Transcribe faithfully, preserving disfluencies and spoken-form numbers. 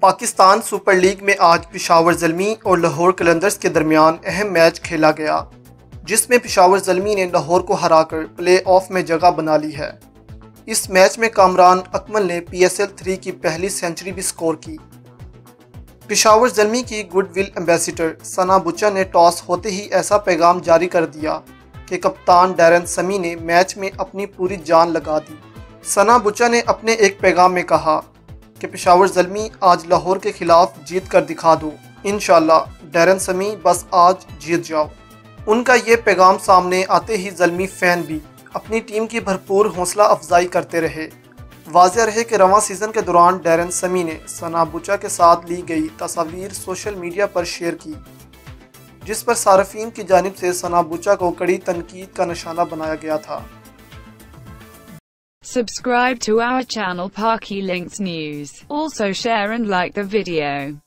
Pakistan super league में आज पेशावर ज़ल्मी और लाहौर कलंदर्स के दरमियान अहम मैच खेला गया, जिसमें पेशावर ज़ल्मी ने लाहौर को हराकर प्ले ऑफ में जगह बना ली है। इस मैच में कामरान अकमल ने पी एस एल थ्री की पहली सेंचुरी भी स्कोर की। पेशावर ज़ल्मी की गुडविल एम्बेसडर सना बुचा ने टॉस होते ही ऐसा पैगाम जारी कर दिया कि कप्तान डैरन समी ने मैच में अपनी पूरी जान लगा दी। सना बुचा ने अपने एक पैगाम में कहा कि पेशावर ज़ल्मी आज लाहौर के खिलाफ जीत कर दिखा दो, इंशाल्लाह डैरन समी बस आज जीत जाओ। उनका ये पैगाम सामने आते ही ज़ल्मी फ़ैन भी अपनी टीम की भरपूर हौसला अफजाई करते रहे। वाज़ेह रहे कि रवां सीज़न के दौरान डैरन समी ने सना बुचा के साथ ली गई तस्वीर सोशल मीडिया पर शेयर की, जिस पर सार्फिन की जानिब से सना बुचा को कड़ी तनकीद का निशाना बनाया गया था। Subscribe to our channel Parky Links News. Also share and like the video.